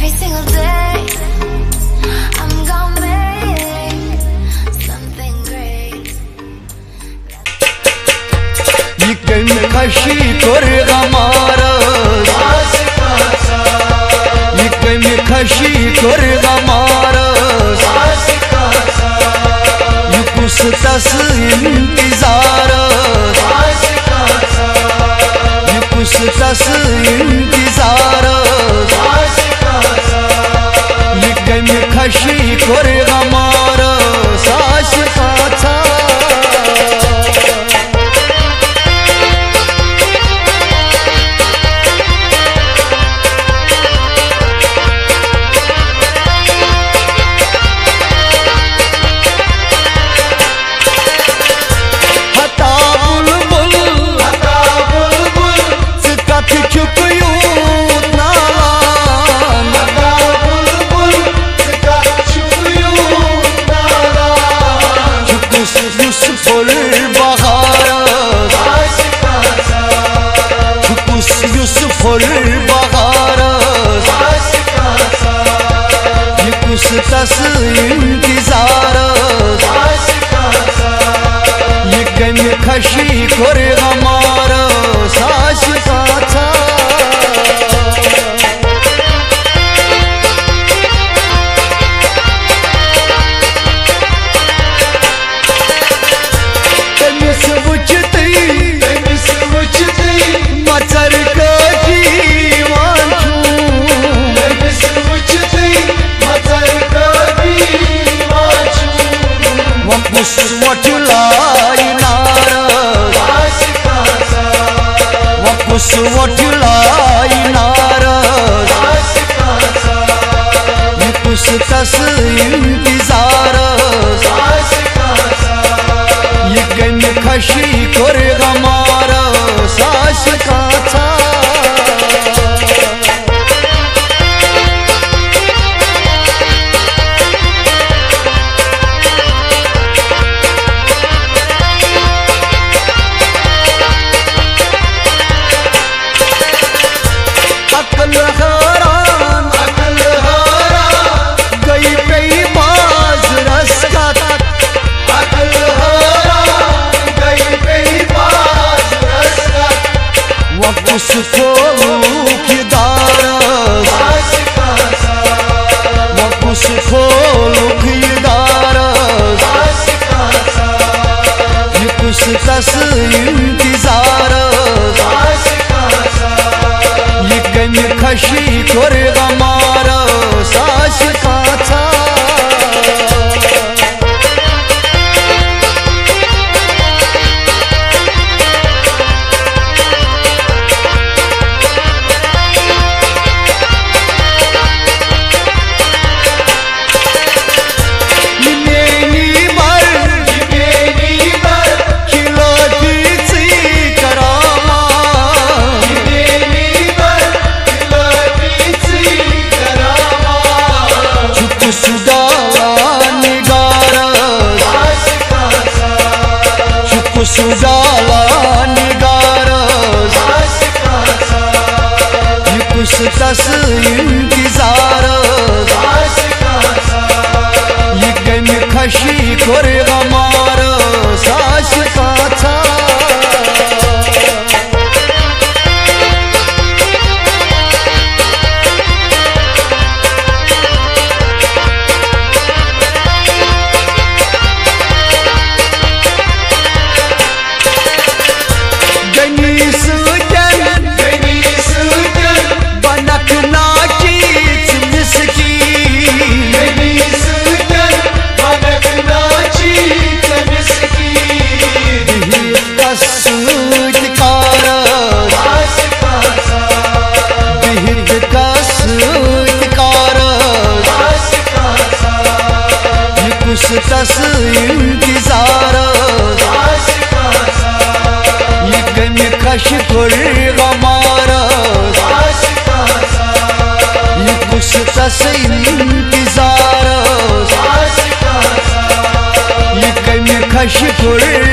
every single day. I'm gonna make something great. Yıkın kaşı korgamarız, yıkın kaşı korgamarız, yukus tası intizarız, yukus tası intizarız, yıkın kaşı korgamarız, aşıkata. Tası intizarız, yıkın kaşı korgamarız, aşıkata. Temiz vücudu, matar kaçı vançu. Temiz vücudu, matar Wapus watulai naras, wapus watulai naras, yukus tası intizarız, yıkın kaşı korgamarız, aşıkata. Wapus foluk idarız, wapus foluk idarız, yukus tası intizarız, yıkın kaşı korgamarız, aşıkata. Sudala nigarız, yukus tası intizarız, yıkın kaşı korgamarız, aşıkata. Tası intizarız, yıkın kaşı korgamarız, yukus tası intizarız, yıkın kaşı korgamarız.